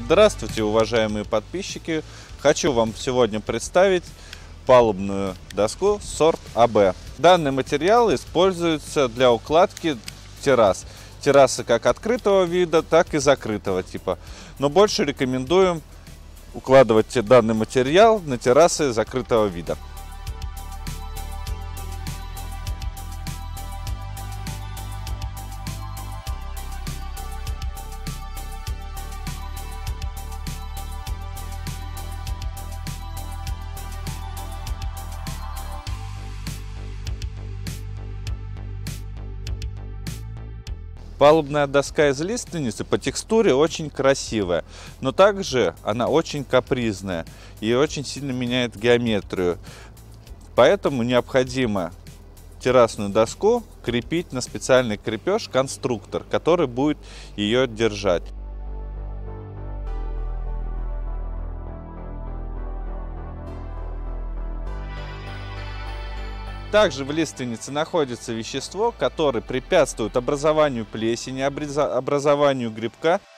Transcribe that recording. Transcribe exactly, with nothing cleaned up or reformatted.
Здравствуйте, уважаемые подписчики! Хочу вам сегодня представить палубную доску сорт А Б. Данный материал используется для укладки террас. Террасы как открытого вида, так и закрытого типа. Но больше рекомендуем укладывать данный материал на террасы закрытого вида. Палубная доска из лиственницы по текстуре очень красивая, но также она очень капризная и очень сильно меняет геометрию. Поэтому необходимо террасную доску крепить на специальный крепеж конструктор, который будет ее держать. Также в лиственнице находится вещество, которое препятствует образованию плесени, образованию грибка.